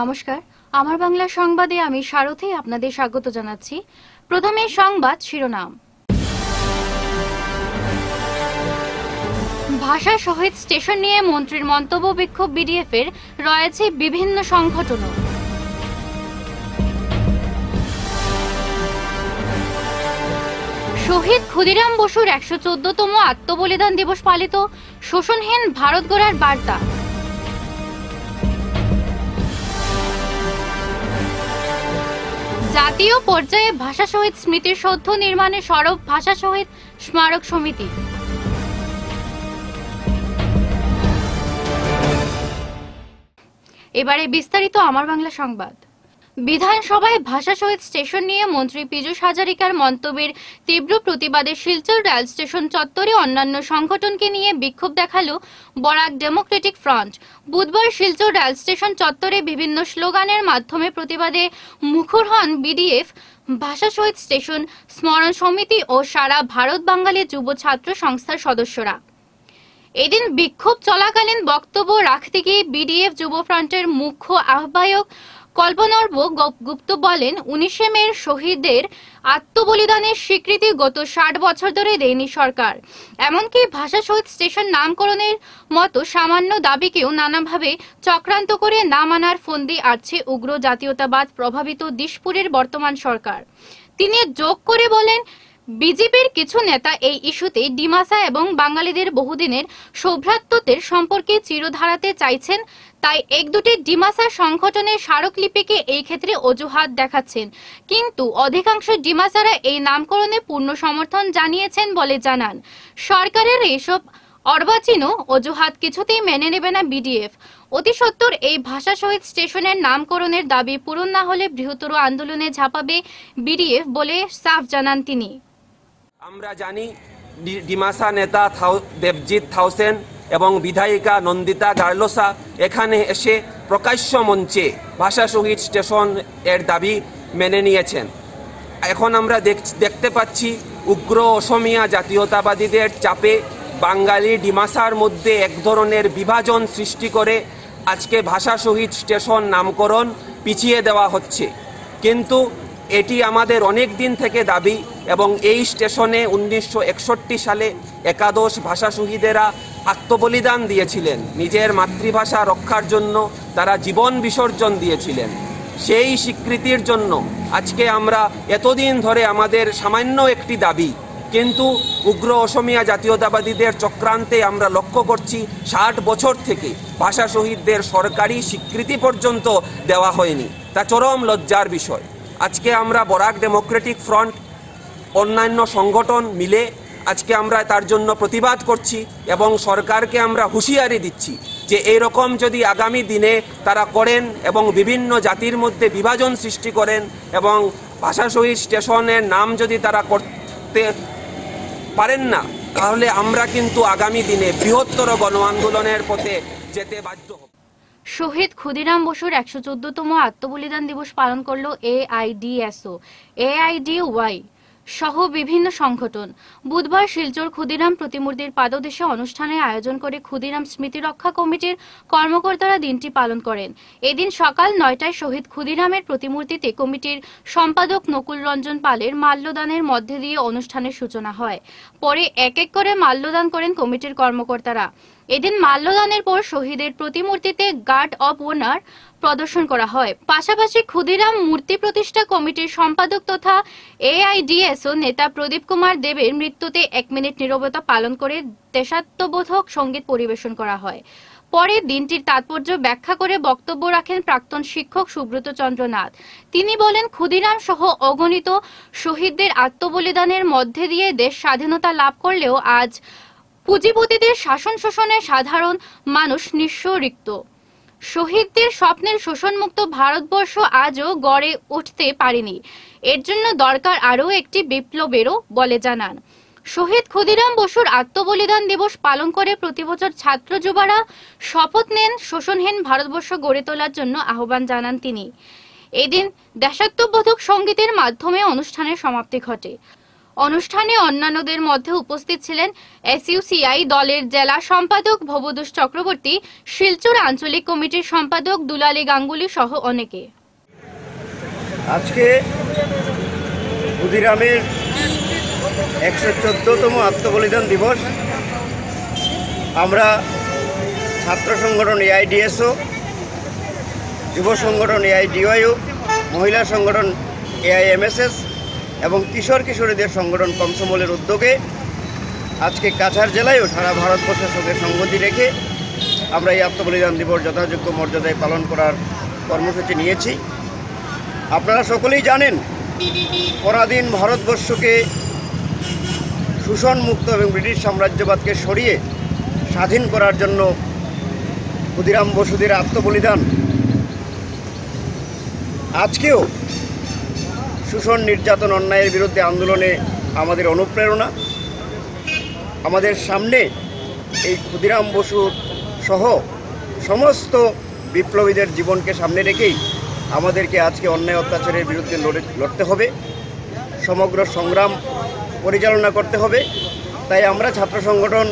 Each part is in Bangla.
নমস্কার, আমার বাংলা সংবাদে আমি সারথী আপনাদের স্বাগত জানাচ্ছি। প্রথমে সংবাদ শিরোনাম। ভাষা শহীদ স্টেশন নিয়ে মন্ত্রীর মন্তব্য, বিক্ষোভ বিডিএফ এর, রয়েছে বিভিন্ন সংগঠন। শহীদ ক্ষুদিরাম বসুর ১১৪তম আত্মবলিদান দিবস পালিত, শোষণহীন ভারত গড়ার বার্তা। জাতীয় পর্যায়ে ভাষা শহীদ স্মৃতির সৌধ নির্মাণে সরব ভাষা শহীদ স্মারক সমিতি। এবারে বিস্তারিত আমার বাংলা সংবাদ। বিধানসভায় ভাষা শহীদ স্টেশন নিয়ে মন্ত্রী পীযূষ হাজারিকার মন্তব্যের তীব্র প্রতিবাদে শিলচর রেল স্টেশন চত্বরে অন্যান্য সংগঠনকে নিয়ে বিক্ষোভ দেখালো বরাক ডেমোক্রেটিক ফ্রন্ট। বুধবার শিলচর রেল স্টেশন চত্বরে বিভিন্ন স্লোগানের মাধ্যমে প্রতিবাদে মুখর হন বিডিএফ, ভাষা শহীদ স্টেশন স্মরণ সমিতি ও সারা ভারত বাঙালি যুব ছাত্র সংস্থার সদস্যরা। এদিন বিক্ষোভ চলাকালীন বক্তব্য রাখতে গিয়ে বিডিএফ যুব ফ্রন্টের মুখ্য আহ্বায়ক কল্পনর্ব গুপ্ত বলেন, ১৯শে মে শহীদদের আত্মবলিদানের স্বীকৃতি গত ৬০ বছর ধরে দেয়নি সরকার। এমনকি ভাষা শহীদ স্টেশন নামকরণের মতো সামান্য দাবিকেও নানাভাবে চক্রান্ত করে না মানার ফন্দি আটছে উগ্র জাতীয়তাবাদ প্রভাবিত দিশপুরের বর্তমান সরকার। তিনি যোগ করে বলেন, বিজেপির কিছু নেতা এই ইস্যুতে ডিমাসা এবং বাঙালিদের বহুদিনের সৌভ্রাতৃত্বের সম্পর্কে চিরধারাতে চাইছেন, তাই এক দুটি ডিমাসা সংগঠনের স্মারকলিপিকে এই ক্ষেত্রে অজুহাত দেখাচ্ছেন। কিন্তু অধিকাংশ ডিমাসারা এই নামকরণে পূর্ণ সমর্থন জানিয়েছেন বলে জানান। সরকারের এসব অর্বাচীন অজুহাত কিছুতেই মেনে নেবে না বিডিএফ। অতি সত্বর এই ভাষা শহীদ স্টেশনের নামকরণের দাবি পূরণ না হলে বৃহত্তর আন্দোলনে ঝাঁপাবে বিডিএফ বলে সাফ জানান তিনি। আমরা জানি ডিমাসা নেতা দেবজিৎ থাউসেন এবং বিধায়িকা নন্দিতা গার্লোসা এখানে এসে প্রকাশ্য মঞ্চে ভাষা শহীদ স্টেশন এর দাবি মেনে নিয়েছেন। এখন আমরা দেখতে পাচ্ছি উগ্র অসমিয়া জাতীয়তাবাদীদের চাপে বাঙালি ডিমাসার মধ্যে এক ধরনের বিভাজন সৃষ্টি করে আজকে ভাষা শহীদ স্টেশন নামকরণ পিছিয়ে দেওয়া হচ্ছে। কিন্তু এটি আমাদের অনেক দিন থেকে দাবি এবং এই স্টেশনে ১৯৬১ সালে একাদশ ভাষা শহীদেরা আত্মবলিদান দিয়েছিলেন। নিজের মাতৃভাষা রক্ষার জন্য তারা জীবন বিসর্জন দিয়েছিলেন। সেই স্বীকৃতির জন্য আজকে আমরা এতদিন ধরে আমাদের সামান্য একটি দাবি, কিন্তু উগ্র অসমিয়া জাতীয়তাবাদীদের চক্রান্তে আমরা লক্ষ্য করছি ৬০ বছর থেকে ভাষা শহীদদের সরকারি স্বীকৃতি পর্যন্ত দেওয়া হয়নি। তা চরম লজ্জার বিষয়। আজকে আমরা বরাক ডেমোক্রেটিক ফ্রন্ট অন্যান্য সংগঠন মিলে আজকে আমরা তার জন্য প্রতিবাদ করছি এবং সরকারকে আমরা হুঁশিয়ারি দিচ্ছি যে এইরকম যদি আগামী দিনে তারা করেন এবং বিভিন্ন জাতির মধ্যে বিভাজন সৃষ্টি করেন এবং ভাষা শহীদ স্টেশনের নাম যদি তারা করতে পারেন না, তাহলে আমরা কিন্তু আগামী দিনে বৃহত্তর গণ আন্দোলনের পথে যেতে বাধ্য হব। শহীদ ক্ষুদিরাম বসুর ১১৪তম আত্মবলিদান দিবস পালন করল এআইডিএসও, এআইডিওয়াই সহ বিভিন্ন সংগঠন। বুধবার শিলচর ক্ষুদিরাম প্রতিমূর্তির পাদদেশে অনুষ্ঠানে আয়োজন করে ক্ষুদিরাম স্মৃতি রক্ষা কমিটির কর্মকর্তারা দিনটি পালন করেন। এদিন সকাল ৯টায় শহীদ ক্ষুদিরামের প্রতিমূর্তিতে কমিটির সম্পাদক নকুল রঞ্জন পালের মাল্যদানের মধ্যে দিয়ে অনুষ্ঠানের সূচনা হয়। পরে এক এক করে মাল্যদান করেন কমিটির কর্মকর্তারা। এদিন মাল্যদানের পর শহীদের প্রতিমূর্তিতে গার্ড অব অনার প্রদর্শন করা হয়। পাশাপাশি ক্ষুদিরাম মূর্তি প্রতিষ্ঠা কমিটির সম্পাদক তথা এআইডিএসও নেতা প্রদীপ কুমার দেবের মৃত্যুতে ১ মিনিট নীরবতা পালন করে দেশাত্মবোধক সঙ্গীত পরিবেশন করা হয়। পরে দিনটির তাৎপর্য ব্যাখ্যা করে বক্তব্য রাখেন প্রাক্তন শিক্ষক সুব্রত চন্দ্র নাথ। তিনি বলেন, ক্ষুদিরাম সহ অগণিত শহীদদের আত্মবলিদানের মধ্যে দিয়ে দেশ স্বাধীনতা লাভ করলেও আজ পুঁজিপতিদের শাসন শোষণে সাধারণ মানুষ নিঃস্ব রিক্ত। শহীদদের স্বপ্নের শোষণমুক্ত ভারতবর্ষ আজও গড়ে উঠতে পারেনি। এর জন্য দরকার আরও একটি বিপ্লবেরও বলে জানান। শহীদ ক্ষুদিরাম বসুর আত্মবলিদান দিবস পালন করে প্রতিবছর ছাত্র যুবারা শপথ নেন শোষণহীন ভারতবর্ষ গড়ে তোলার জন্য আহ্বান জানান তিনি। এদিন দেশাত্মবোধক সঙ্গীতের মাধ্যমে অনুষ্ঠানের সমাপ্তি ঘটে। অনুষ্ঠানে অন্যান্যদের মধ্যে উপস্থিত ছিলেন এসইউসিআই দলের জেলা সম্পাদক ভবতোষ চক্রবর্তী, শিলচর আঞ্চলিক কমিটির সম্পাদক দুলালী গাঙ্গুলি সহ অনেকে। আজকে ক্ষুদিরামের 114তম আত্মবলিদান দিবস। আমরা ছাত্র সংগঠন এআইডিএসও, যুব সংগঠন এআইডিওয়াইও, মহিলা সংগঠন এআইএমএসএস এবং কিশোর কিশোরীদের সংগঠন কমসমলের উদ্যোগে আজকে কাছাড় জেলায়ও সারা ভারতবর্ষের সঙ্গে সংগতি রেখে আমরা এই আত্মবলিদান দিবস যথাযোগ্য মর্যাদায় পালন করার কর্মসূচি নিয়েছি। আপনারা সকলেই জানেন, পরাধীন ভারতবর্ষকে শোষণমুক্ত এবং ব্রিটিশ সাম্রাজ্যবাদকে সরিয়ে স্বাধীন করার জন্য ক্ষুদিরাম বসুদের আত্মবলিদান আজকেও শোষণ, নির্যাতন, অন্যায়ের বিরুদ্ধে আন্দোলনে আমাদের অনুপ্রেরণা। আমাদের সামনে এই ক্ষুদিরাম বসু সহ সমস্ত বিপ্লবীদের জীবনকে সামনে রেখেই আমাদেরকে আজকে অন্যায় অত্যাচারের বিরুদ্ধে লড়তে হবে, সমগ্র সংগ্রাম পরিচালনা করতে হবে। তাই আমরা ছাত্র সংগঠন,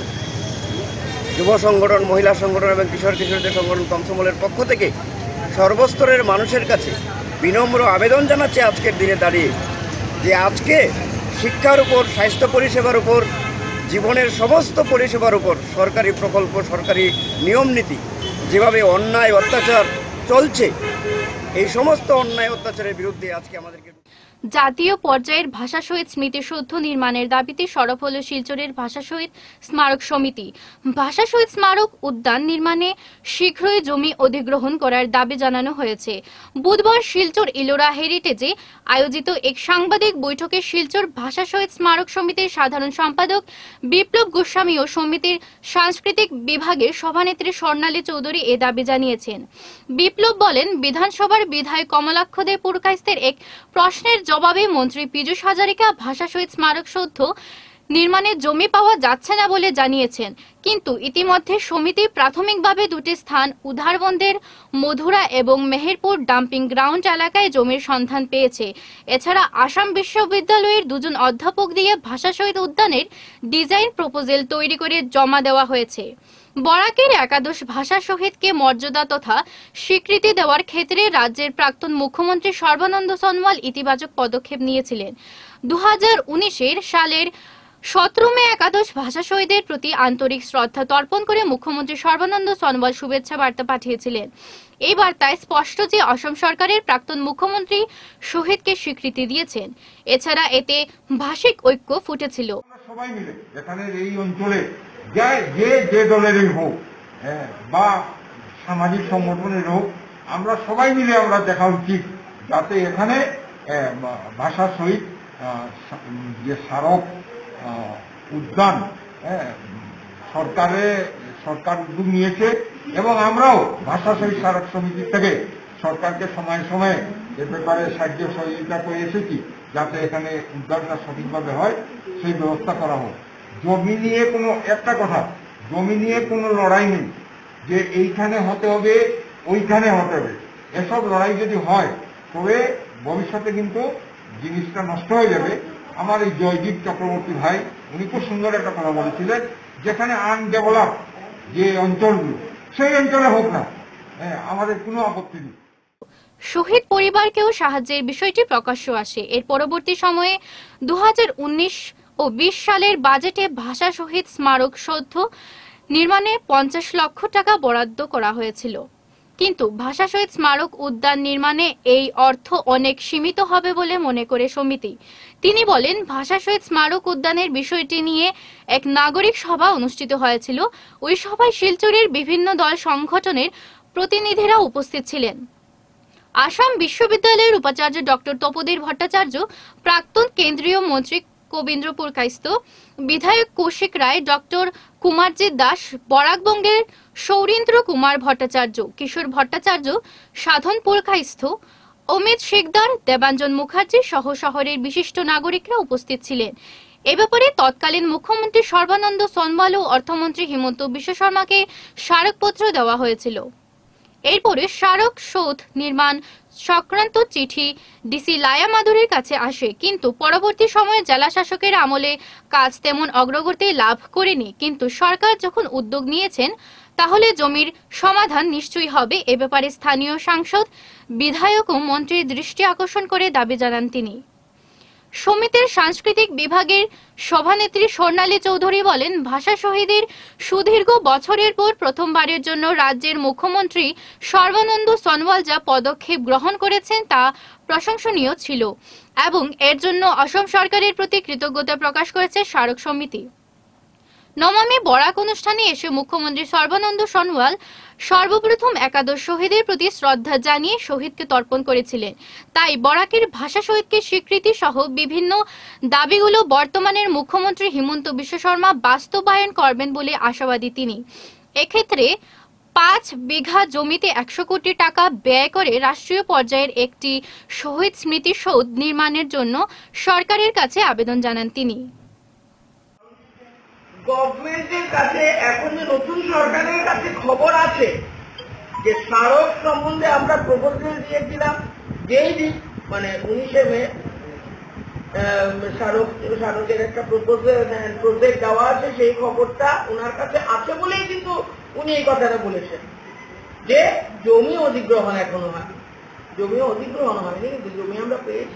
যুব সংগঠন, মহিলা সংগঠন এবং কিশোর কিশোরীদের সংগঠন কমসমলের পক্ষ থেকে সর্বস্তরের মানুষের কাছে বিনম্র আবেদন জানাচ্ছি আজকের দিনে দাঁড়িয়ে যে আজকে শিক্ষার উপর, স্বাস্থ্য পরিষেবার উপর, জীবনের সমস্ত পরিষেবার উপর সরকারি প্রকল্প, সরকারি নিয়মনীতি যেভাবে অন্যায় অত্যাচার চলছে, এই সমস্ত অন্যায় অত্যাচারের বিরুদ্ধে আজকে আমাদেরকে জাতীয় পর্যায়ের ভাষা শহীদ স্মৃতিসৌধ নির্মাণের দাবিতে সরব হল শিলচরের ভাষা শহীদ স্মারক সমিতি। ভাষা শহীদ স্মারক উদ্যান নির্মাণে শীঘ্রই জমি অধিগ্রহণ করার দাবি জানানো হয়েছে। বুধবার শিলচর ইলোরা হেরিটেজে আয়োজিত এক সাংবাদিক বৈঠকে শিলচর ভাষা শহীদ স্মারক সমিতির সাধারণ সম্পাদক বিপ্লব গোস্বামী ও সমিতির সাংস্কৃতিক বিভাগের সভানেত্রী স্বর্ণালী চৌধুরী এ দাবি জানিয়েছেন। বিপ্লব বলেন, বিধানসভার বিধায়ক কমলাক্ষ দে পুরকাইস্তের এক প্রশ্নের জবাবে মন্ত্রী পীযূষ হাজারিকা ভাষা শহীদ স্মারক সৌধ নির্মাণে জমি পাওয়া যাচ্ছে না বলে জানিয়েছেন। কিন্তু ইতিমধ্যে সমিতি প্রাথমিকভাবে দুটি স্থান উধারবন্দের মধুরা এবং মেহেরপুর ডাম্পিং গ্রাউন্ড এলাকায় জমির সন্ধান পেয়েছে। এছাড়া আসাম বিশ্ববিদ্যালয়ের দুজন অধ্যাপক দিয়ে ভাষা শহীদ উদ্যানের ডিজাইন প্রপোজাল তৈরি করে জমা দেওয়া হয়েছে। বরাকের একাদশ ভাষা শহীদকে মর্যাদা তথা স্বীকৃতি দেওয়ার ক্ষেত্রে রাজ্যের প্রাক্তন মুখ্যমন্ত্রী সর্বানন্দ সোনোয়াল ইতিবাচক পদক্ষেপ নিয়েছিলেন। 2019 সালের 17 মে একাদশ ভাষা শহীদের প্রতি আন্তরিক শ্রদ্ধা তর্পণ করে মুখ্যমন্ত্রী সর্বানন্দ সোনোয়াল শুভেচ্ছা বার্তা পাঠিয়েছিলেন। এই বার্তায় স্পষ্ট যে অসম সরকারের প্রাক্তন মুখ্যমন্ত্রী শহীদকে স্বীকৃতি দিয়েছেন। এছাড়া এতে ভাষিক ঐক্য ফুটেছিল। সবাই মিলে এখানে এই অঞ্চলে যে দলেরই হোক বা সামাজিক সংগঠনের হোক, আমরা সবাই মিলে আমরা দেখা উচিত যাতে এখানে ভাষা শহীদ যে স্মারক উদ্যান সরকার উদ্যোগ নিয়েছে এবং আমরাও ভাষা শহীদ স্মারক সমিতি থেকে সরকারকে সময়ে সময়ে এ ব্যাপারে সাহায্য সহযোগিতা করে এসেছি যাতে এখানে উদ্যানটা সঠিকভাবে হয় সেই ব্যবস্থা করা হোক। জমি নিয়ে জমি নিয়ে কোনো লড়াই নেই যে এইখানে হতে হবে ওইখানে হতে হবে। এসব লড়াই যদি হয় তবে ভবিষ্যতে কিন্তু জিনিসটা নষ্ট হয়ে যাবে। আমার এই জয়দীপ চক্রবর্তী ভাই উনি খুব সুন্দর একটা কথা বলেছিলেন, যেখানে আনডেভেলপ যে অঞ্চলগুলো সেই অঞ্চলে হোক না, আমাদের কোনো আপত্তি নেই। শহীদ পরিবারকেও সাহায্যের বিষয়টি প্রকাশ্য আসে। এর পরবর্তী সময়ে 2019 ও 20 সালের বাজেটে ভাষা শহীদ স্মারক সৌধ নির্মাণে 50 লক্ষ টাকা বরাদ্দ করা হয়েছিল। কিন্তু ভাষা শহীদ স্মারক উদ্যান নির্মাণে এই অর্থ অনেক সীমিত হবে বলে মনে করে সমিতি। তিনি বলেন, ভাষা শহীদ স্মারক উদ্যানের বিষয়টি নিয়ে এক নাগরিক সভা অনুষ্ঠিত হয়েছিল। ওই সভায় শিলচরের বিভিন্ন দল সংগঠনের প্রতিনিধিরা উপস্থিত ছিলেন। আসাম বিশ্ববিদ্যালয়ের উপাচার্য ডক্টর তপোধীর ভট্টাচার্য, প্রাক্তন কেন্দ্রীয় মন্ত্রী কবীন্দ্র পুরকাইস্ত, বিধায়ক কৌশিক রায়, ডক্টর কুমারজিৎ দাস, বরাকবঙ্গের সৌরীন্দ্র কুমার ভট্টাচার্য, কিশোর ভট্টাচার্য, সাধন পুরকাইস্ত, অমিত শেখদার, দেবাঞ্জন মুখার্জি সহ শহরের বিশিষ্ট নাগরিকরা উপস্থিত ছিলেন। এ ব্যাপারে তৎকালীন মুখ্যমন্ত্রী সর্বানন্দ সোনোয়াল ও অর্থমন্ত্রী হিমন্ত বিশ্ব শর্মাকে স্মারকপত্র দেওয়া হয়েছিল। এরপরে স্মারক সৌধ নির্মাণ সংক্রান্ত চিঠি ডিসি লায়া মাদুরির কাছে আসে, কিন্তু পরবর্তী সময়ে জেলা শাসকের আমলে কাজ তেমন অগ্রগতি লাভ করেনি। কিন্তু সরকার যখন উদ্যোগ নিয়েছেন তাহলে জমির সমাধান নিশ্চয়ই হবে। এ ব্যাপারে স্থানীয় সাংসদ, বিধায়ক ও মন্ত্রীর দৃষ্টি আকর্ষণ করে দাবি জানান তিনি। সমিতির সাংস্কৃতিক বিভাগের সভানেত্রী স্বর্ণালী চৌধুরী বলেন, ভাষা শহীদের সুদীর্ঘ বছরের পর প্রথমবারের জন্য রাজ্যের মুখ্যমন্ত্রী সর্বানন্দ সোনোয়াল যা পদক্ষেপ গ্রহণ করেছেন তা প্রশংসনীয় ছিল এবং এর জন্য অসম সরকারের প্রতি কৃতজ্ঞতা প্রকাশ করেছে স্মারক সমিতি। নমামী বরাক অনুষ্ঠানে এসে মুখ্যমন্ত্রী সর্বানন্দ সোনোয়াল সর্বপ্রথম একাদশ শহীদের প্রতি শ্রদ্ধা জানিয়ে শহীদকে তর্পণ করেছিলেন। তাই বরাকের ভাষা শহীদকে স্বীকৃতি সহ বিভিন্ন দাবিগুলো বর্তমানের মুখ্যমন্ত্রী হিমন্ত বিশ্ব শর্মা বাস্তবায়ন করবেন বলে আশাবাদী তিনি। এক্ষেত্রে 5 বিঘা জমিতে 100 কোটি টাকা ব্যয় করে রাষ্ট্রীয় পর্যায়ের একটি শহীদ স্মৃতিসৌধ নির্মাণের জন্য সরকারের কাছে আবেদন জানান তিনি। গভর্নমেন্টের কাছে এখন যে নতুন সরকারের কাছে খবর আছে যে স্মারক সম্বন্ধে আমরা প্রপোজাল দিয়েছিলাম, যেই দিন মানে 19শে মে স্মারকের একটা প্রজেক্ট দেওয়া আছে, সেই খবরটা ওনার কাছে আছে বলেই কিন্তু উনি এই কথাটা বলেছেন যে জমি অধিগ্রহণ এখনো হয়। জমি অধিগ্রহণ হয়নি, কিন্তু জমি আমরা পেয়েছি।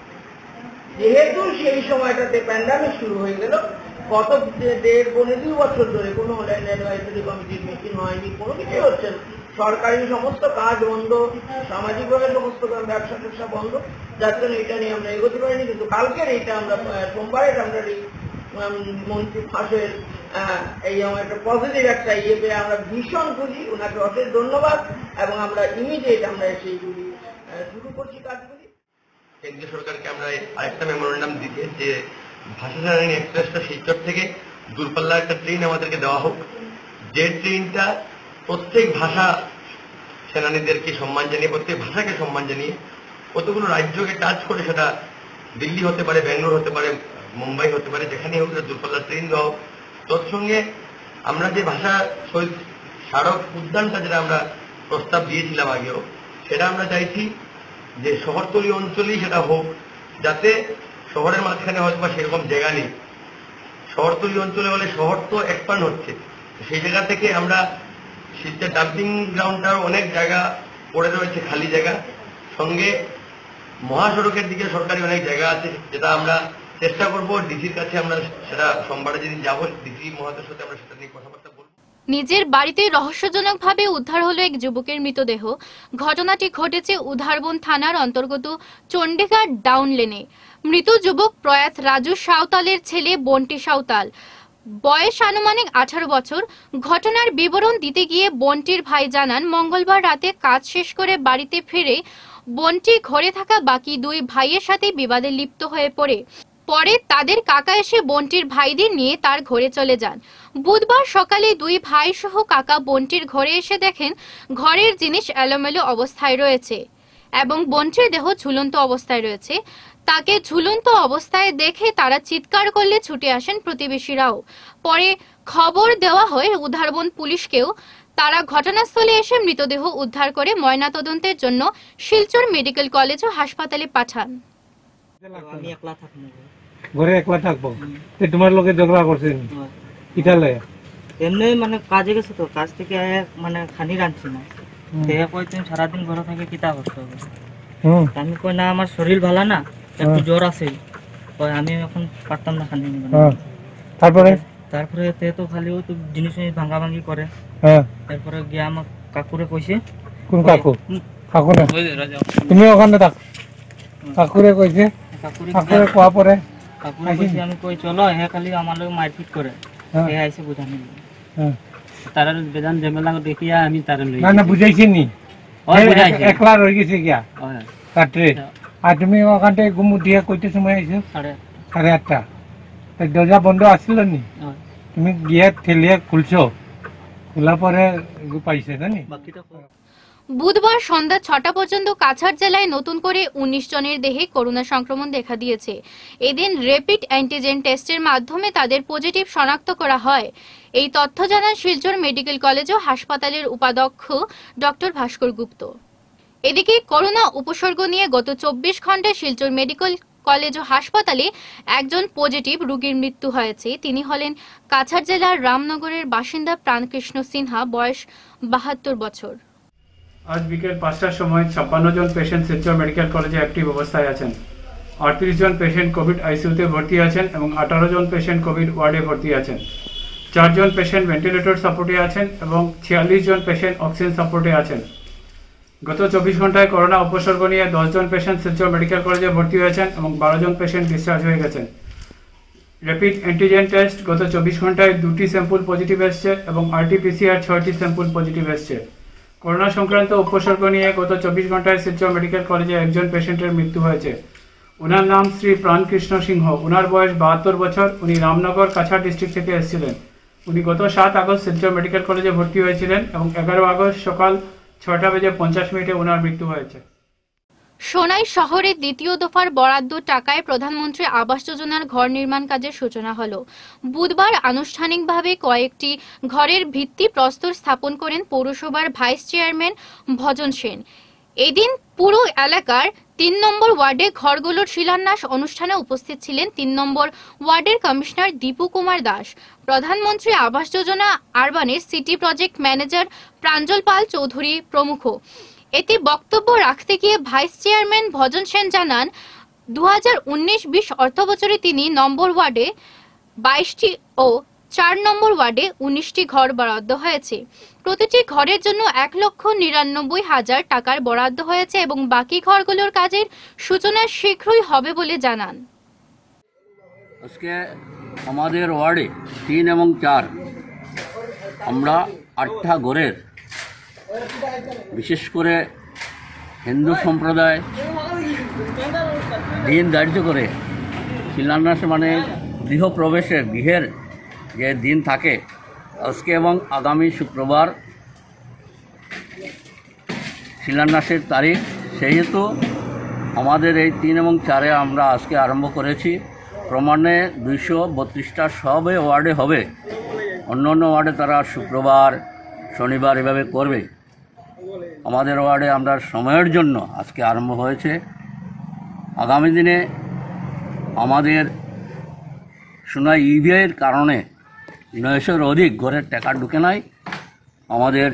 যেহেতু সেই সময়টাতে প্যান্ডামিক শুরু হয়ে গেল, গত 1.5-2 বছর ধরে কোনো ল্যান্ড অ্যাডভাইজারি কমিটির মিটিং হয়নি, কোনো কিছুই হচ্ছে না। সরকারি সমস্ত কাজ বন্ধ, সামাজিকভাবে সমস্ত ব্যবসা ট্যাবসা বন্ধ, যার জন্য এটা নিয়ে আমরা এগোতে পারিনি। কিন্তু কালকের এইটা আমরা সোমবারের আমরা মন্ত্রী ফাঁসের এই আমার একটা পজিটিভ একটা ইয়ে পেয়ে আমরা ভীষণ খুশি। ওনাকে অশেষ ধন্যবাদ এবং আমরা ইমিডিয়েট আমরা সেইগুলি শুরু করছি কাজগুলি। কেন্দ্রীয় সরকারকে আমরা আরেকটা মেমোরেন্ডাম দিতে যে ভাষা সারায়ণী এক্সপ্রেসটা শিলচর থেকে দূরপাল্লার একটা ট্রেন আমাদেরকে দেওয়া হোক, যে ট্রেনটা প্রত্যেক ভাষা সেনানীদেরকে সম্মান জানিয়ে, প্রত্যেক ভাষাকে সম্মান জানিয়ে কতগুলো রাজ্যকে টাচ করে, সেটা দিল্লি হতে পারে, ব্যাঙ্গালোর হতে পারে, মুম্বাই হতে পারে, যেখানে হোক দূরপাল্লার ট্রেন দেওয়া হোক। তৎসঙ্গে আমরা যে ভাষা শহীদ স্মারক উদ্যানটা যেটা আমরা প্রস্তাব দিয়েছিলাম আগেও, সেটা আমরা চাইছি যে শহরতলি অঞ্চলেই সেটা হোক, যাতে শহরের মাঝখানে হয়তো বা সেরকম জায়গা নেই। শহরতলি অঞ্চলে হলে শহর তো এক্সপান্ড হচ্ছে, সেই জায়গা থেকে আমরা শিলচর ডাম্পিং গ্রাউন্ডটার অনেক জায়গা পড়ে রয়েছে, খালি জায়গা। সঙ্গে মহাসড়কের দিকে সরকারি অনেক জায়গা আছে, যেটা আমরা চেষ্টা করব ডিসির কাছে, আমরা সেটা সোমবারে যেদিন যাবো ডিসি মহাদের সাথে আমরা সেটা নিয়ে কথাবার্তা বলবো। নিজের বাড়িতে রহস্যজনকভাবে উদ্ধার হলো এক যুবকের মৃতদেহ। ঘটনাটি ঘটেছে উধারবন থানার অন্তর্গত চণ্ডীঘাট ডাউন লেনে। মৃত যুবক প্রয়াত রাজু সাঁওতালের ছেলে বন্টি সাঁওতাল, বয়স আনুমানিক 18 বছর। ঘটনার বিবরণ দিতে গিয়ে বন্টির ভাই জানান, মঙ্গলবার রাতে কাজ শেষ করে বাড়িতে ফিরে বন্টি ঘরে থাকা বাকি 2 ভাইয়ের সাথে বিবাদে লিপ্ত হয়ে পড়ে। পরে তাদের কাকা এসে বন্টির ভাইদের নিয়ে তার ঘরে চলে যান। বুধবার সকালে 2 ভাই সহ কাকা বন্টির ঘরে এসে দেখেন ঘরের জিনিস এলোমেলো অবস্থায় রয়েছে এবং বন্টির দেহ ঝুলন্ত অবস্থায় রয়েছে। তাকে ঝুলন্ত অবস্থায় দেখে তারা চিৎকার করলে ছুটে আসেন প্রতিবেশীরাও। পরে খবর দেওয়া হয় উধারবন পুলিশকেও। তারা ঘটনাস্থলে এসে মৃতদেহ উদ্ধার করে ময়নাতদন্তের জন্য শিলচর মেডিকেল কলেজ ও হাসপাতালে পাঠান। আমি একলা থাকবো ঘরে, একলা থাকবো। তোমার লোকে ঝগড়া করছেন ইটালে? এমনি মানে কাজে গেছে তো, কাজ থেকে মানে খানি রাঁধছি না, দেখে কই তুমি সারাদিন ঘরে থেকে কিতা করতে হবে। আমি কই না আমার শরীর ভালো না, একটু জ্বর আছে, কই আমি এখন পারতাম না খানি নিব। তারপরে তে তো খালি ও তো জিনিস ভাঙা ভাঙি করে। তারপরে গিয়ে আমার কাকুরে কইছে। কোন কাকু? কাকু না, তুমি ওখানে থাক। কাকুরে কইছে, কাকুরে কোয়া পরে কাকুরে কইছে আমি কই চলো, হে খালি আমার লগে মারপিট করে, হে আইছে বুঝানি। তার বেদান ঝামেলা দেখিয়া আমি তার লই না বুঝাইছি নি, একলা রয়ে গেছে গিয়া রাত্রে। আর তুমি ওখান থেকে ঘুম উঠিয়া কইতে সময় আইছো? 8:30। দরজা বন্ধ আসছিল নি? তুমি গিয়া ঠেলিয়া খুলছো, খোলা পরে পাইছে জানি। বুধবার সন্ধ্যা 6টা পর্যন্ত কাছাড় জেলায় নতুন করে 19 জনের দেহে করোনা সংক্রমণ দেখা দিয়েছে। এদিন র্যাপিড অ্যান্টিজেন টেস্টের মাধ্যমে তাদের পজিটিভ শনাক্ত করা হয়। এই তথ্য জানান শিলচর মেডিকেল কলেজ ও হাসপাতালের উপাধ্যক্ষ ডক্টর ভাস্কর গুপ্ত। এদিকে করোনা উপসর্গ নিয়ে গত 24 ঘন্টায় শিলচর মেডিকেল কলেজ ও হাসপাতালে একজন পজিটিভ রোগীর মৃত্যু হয়েছে। তিনি হলেন কাছাড় জেলার রামনগরের বাসিন্দা প্রাণকৃষ্ণ সিনহা, বয়স 72 বছর। আজ বিকেল 5টার সময় 56 জন পেশেন্ট শিলচর মেডিকেল কলেজে অ্যাক্টিভ অবস্থায় আছেন। 38 জন পেশেন্ট কোভিড আইসিইউতে ভর্তি আছেন এবং 18 জন পেশেন্ট কোভিড ওয়ার্ডে ভর্তি আছেন। 4 জন পেশেন্ট ভেন্টিলেটর সাপোর্টে আছেন এবং 46 জন পেশেন্ট অক্সিজেন সাপোর্টে আছেন। গত 24 ঘন্টায় করোনা উপসর্গ নিয়ে 10 জন পেশেন্ট শিলচর মেডিকেল কলেজে ভর্তি হয়েছেন এবং 12 জন পেশেন্ট ডিসচার্জ হয়ে গেছেন। র্যাপিড অ্যান্টিজেন টেস্ট গত 24 ঘন্টায় 2টি স্যাম্পল পজিটিভ এসছে এবং আরটিপিসিআর 6টি স্যাম্পল পজিটিভ এসছে। করোনা সংক্রান্ত উপসর্গ নিয়ে গত 24 ঘন্টায় শিলচর মেডিকেল কলেজে একজন পেশেন্টের মৃত্যু হয়েছে। ওনার নাম শ্রী প্রাণকৃষ্ণ সিংহ। ওনার বয়স 72 বছর। উনি রামনগর কাছাড় ডিস্ট্রিক্ট থেকে এসেছিলেন। উনি গত 7 আগস্ট শিলচর মেডিকেল কলেজে ভর্তি হয়েছিলেন এবং 11 আগস্ট সকাল 6:50 ওনার মৃত্যু হয়েছে। সোনাই শহরের দ্বিতীয় দফার বরাদ্দ টাকায় প্রধানমন্ত্রী আবাস যোজনার ঘর নির্মাণ কাজের সূচনা হলো। বুধবার আনুষ্ঠানিকভাবে কয়েকটি ঘরের ভিত্তি প্রস্তর স্থাপন করেন পৌরসভার ভাইস চেয়ারম্যান ভজন সেন। এদিন পুরো এলাকার 3 নম্বর ওয়ার্ডে ঘরগুলোর শিলান্যাস অনুষ্ঠানে উপস্থিত ছিলেন 3 নম্বর ওয়ার্ডের কমিশনার দীপু কুমার দাস, প্রধানমন্ত্রী আবাস যোজনা আরবানের city project manager Pranjal Pal Choudhury প্রমুখ। এতে বক্তব্য রাখতে গিয়ে ভাইস চেয়ারম্যান ভজন সেন জানান, 2019-20 অর্থবছরে 3 নম্বর ওয়ার্ডে 22টি ও 4 নম্বর ওয়ার্ডে 19টি ঘর বরাদ্দ হয়েছে। প্রতিটি ঘরের জন্য 1,99,000 টাকার বরাদ্দ হয়েছে এবং বাকি ঘরগুলোর কাজের সূচনা শীঘ্রই হবে বলে জানান। আজকে আমাদের ওয়ার্ডে 3 এবং 4 আমরা 8টা ঘরের, বিশেষ করে হিন্দু সম্প্রদায় দিন ধার্য করে শিলান্যাস মানে গৃহপ্রবেশের গৃহের যে দিন থাকে আজকে এবং আগামী শুক্রবার শিলান্যাসের তারিখ, সেহেতু আমাদের এই 3 এবং 4-এ আমরা আজকে আরম্ভ করেছি। প্রমাণে 232টা সবে ওয়ার্ডে হবে, অন্য অন্য ওয়ার্ডে তারা শুক্রবার শনিবার এভাবে করবে। আমাদের ওয়ার্ডে আমরা সময়ের জন্য আজকে আরম্ভ হয়েছে। আগামী দিনে আমাদের সোনাই ইভিআইয়ের কারণে 900-এর অধিক ঘরের টাকা ঢুকে নাই। আমাদের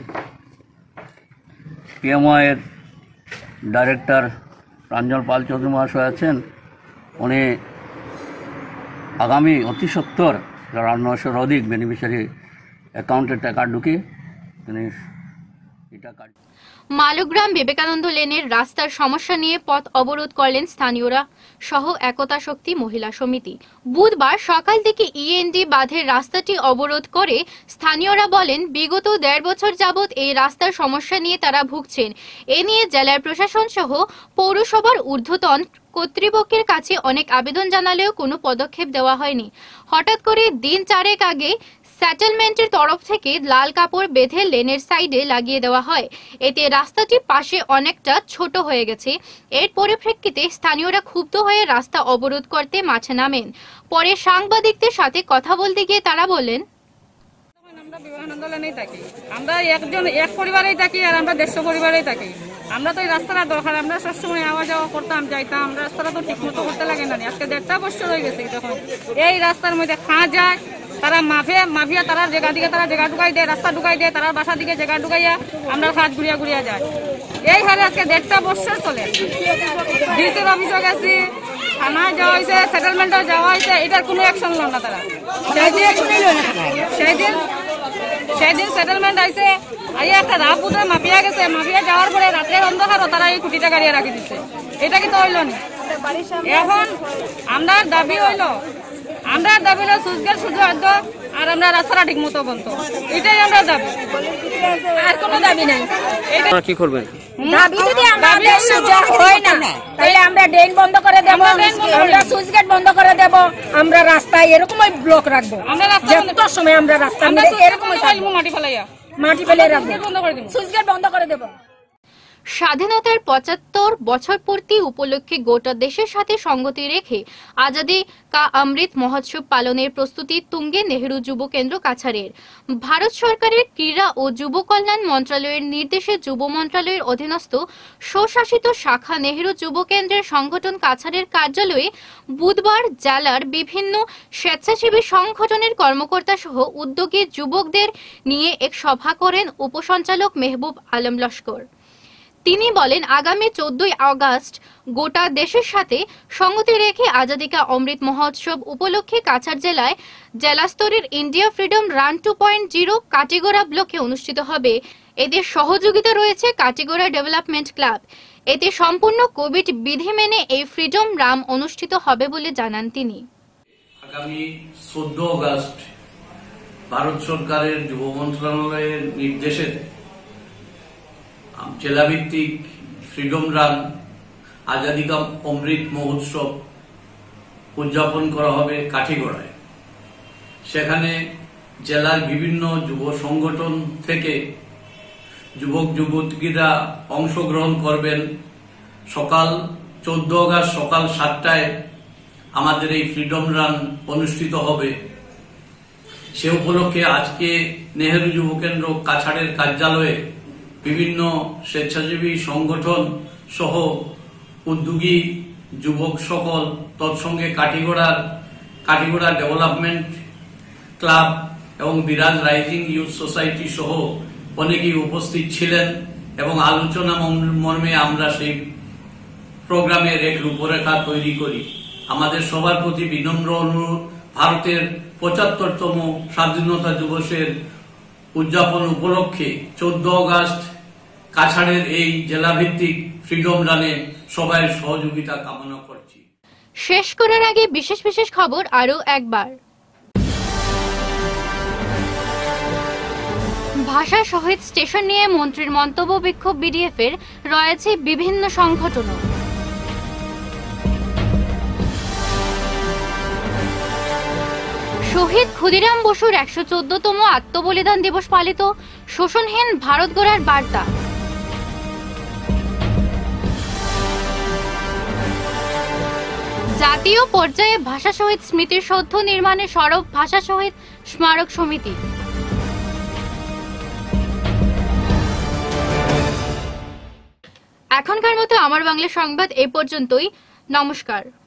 পিএমওয়ের ডাইরেক্টর প্রাঞ্জল পাল চৌধুরী মহাশয় আছেন, উনি আগামী অতি সত্বর যারা 900-এর অধিক বেনিফিশিয়ারি অ্যাকাউন্টে টাকা ঢুকে তিনি এটা কাজ। মালুগ্রাম বিবেকানন্দ লেনের রাস্তার সমস্যা নিয়ে পথ অবরোধ করলেন স্থানীয়রা সহ একতা শক্তি মহিলা সমিতি। বুধবার সকাল থেকে ইএনডি বাঁধের রাস্তাটি অবরোধ করে স্থানীয়রা বলেন, বিগত 1.5 বছর যাবৎ এই রাস্তার সমস্যা নিয়ে তারা ভুগছেন। এ নিয়ে জেলার প্রশাসন সহ পৌরসভার ঊর্ধ্বতন কর্তৃপক্ষের কাছে অনেক আবেদন জানালেও কোনো পদক্ষেপ দেওয়া হয়নি। হঠাৎ করে দিন 4 আগে সেটেলমেন্টের তরফ থেকে লাল কাপড় বেঁধে লেনের সাইডে লাগিয়ে দেওয়া হয়। এতে রাস্তাটি পাশে অনেকটা ছোট হয়ে গেছে। এর পরিপ্রেক্ষিতে স্থানীয়রা ক্ষুব্ধ হয়ে রাস্তা অবরোধ করতে মাঠে নামেন। পরে সাংবাদিকদের সাথে কথা বলতে গিয়ে তারা বলেন, আমরা বিবেকানন্দ লেনেই থাকি, আমরা এক পরিবারেই থাকি আর আমরা 150 পরিবারেই থাকি। আমরা তো এই রাস্তাটা দরকার, আমরা সবসময় আওয়া যাওয়া করতাম, যাইতাম। আমরা রাস্তাটা তো ঠিক মতো করতে লাগে না। আজকে 1.5 বছর হয়ে গেছে যখন এই রাস্তার মধ্যে খাঁ যায়, তারা মাফিয়া তারা জায়গা দিকে তারা জায়গা ঢুকাই দেয়, রাস্তা ঢুকাই দেয়, তারা বাসা দিকে জায়গা ঢুকাইয়া আমরা খাত ঘুরিয়া যায়। এই হারে আজকে 1.5 বছর চলে। ডিসির অফিসে গেছি, থানায় যাওয়া হয়েছে, সেটেলমেন্টে যাওয়া হয়েছে, এটার কোনো অ্যাকশন নেন না তারা। সেদিন সেটেলমেন্ট আইছে, আইয়া একটা রাত বুধে মাফিয়া গেছে, মাফিয়া যাওয়ার পরে রাত্রে অন্ধকার তারা এই খুঁটিটা গাড়িয়ে রাখি দিচ্ছে। এটা কিন্তু হইল না। এখন আমরা দাবি হইল সুজগের শুধু আদ্য আর আমরা রাস্তাটা ঠিক মতো বন্ধ, এটাই আমরা দাবি, আর কোনো দাবি নাই। এটা কি করবেন? দাবি যদি আমাদের সুযোগ হয় না তাহলে আমরা ড্রেন বন্ধ করে দেব, আমরা সুজগেট বন্ধ করে দেব, আমরা রাস্তায় এরকমই ব্লক রাখবো। যত সময় আমরা রাস্তা এরকম মাটি ফেলাই রাখবো, সুজগেট বন্ধ করে দেব। স্বাধীনতার ৭৫ বছর পূর্তি উপলক্ষে গোটা দেশের সাথে সঙ্গতি রেখে আজাদি কা অমৃত মহোৎসব পালনের প্রস্তুতি তুঙ্গে নেহেরু যুব কেন্দ্র কাছাড়ের। ভারত সরকারের ক্রীড়া ও যুব কল্যাণ মন্ত্রণালয়ের নির্দেশে যুব মন্ত্রণালয়ের অধীনস্থ স্বশাসিত শাখা নেহেরু যুব কেন্দ্রের সংগঠন কাছাড়ের কার্যালয়ে বুধবার জেলার বিভিন্ন স্বেচ্ছাসেবী সংগঠনের কর্মকর্তা সহ উদ্যোগী যুবকদের নিয়ে এক সভা করেন উপসঞ্চালক মেহবুব আলম লস্কর। তিনি বলেন, আগামী 14 আগস্ট গোটা দেশের সাথে সঙ্গতি রেখে আজাদি কা অমৃত মহোৎসব উপলক্ষে কাছাড় জেলায় জেলা স্তরের ইন্ডিয়া ফ্রিডম রান 2.0 কাটিগড়া ব্লকে অনুষ্ঠিত হবে। এদের সহযোগিতা রয়েছে কাটিগড়া ডেভেলপমেন্ট ক্লাব। এতে সম্পূর্ণ কোভিড বিধি মেনে এই ফ্রিডম রান অনুষ্ঠিত হবে বলে জানান তিনি। আগামী 14 আগস্ট ভারত সরকারের যুব মন্ত্রণালয়ের নির্দেশে জেলাভিত্তিক ফ্রিডম রান আজাদি কা অমৃত মহোৎসব উদযাপন করা হবে কাঠিগড়ায়। সেখানে জেলার বিভিন্ন যুব সংগঠন থেকে যুবক যুবতীরা অংশগ্রহণ করবেন। সকাল 14 আগস্ট সকাল 7টায় আমাদের এই ফ্রিডম রান অনুষ্ঠিত হবে। সে উপলক্ষে আজকে নেহেরু যুব কেন্দ্র কাছাড়ের কার্যালয়ে বিভিন্ন স্বেচ্ছাসেবী সংগঠন সহ উদ্যোগী যুবক সকল, তৎসঙ্গে কাটিগড়া ডেভেলপমেন্ট ক্লাব এবং বিরাজ রাইজিং ইউথ সোসাইটি সহ অনেকেই উপস্থিত ছিলেন এবং আলোচনা মর্মে আমরা সেই প্রোগ্রামের এক রূপরেখা তৈরি করি। আমাদের সবার প্রতি বিনম্র অনুরোধ, ভারতের ৭৫তম স্বাধীনতা দিবসের উদযাপন উপলক্ষে 14 আগস্ট কাছাড়ের এই জেলাভিত্তিক ফ্রিডম রানে সবাই সহযোগিতা কামনা করছি। শেষ করার আগে বিশেষ বিশেষ খবর আরো একবার। ভাষা শহীদ স্টেশন নিয়ে মন্ত্রীর মন্তব্য, বিক্ষোভ বিডিএফ এর রয়েছে বিভিন্ন সংগঠন। শহীদ ক্ষুদিরাম বসুর ১১৪তম আত্মবলিদান দিবস পালিত, শোষণহীন ভারত গড়ার বার্তা। জাতীয় পর্যায়ে ভাষা শহীদ স্মৃতির সৌধ নির্মাণে সরব ভাষা শহীদ স্মারক সমিতি। এখনকার মতো আমার বাংলা সংবাদ এই পর্যন্তই। নমস্কার।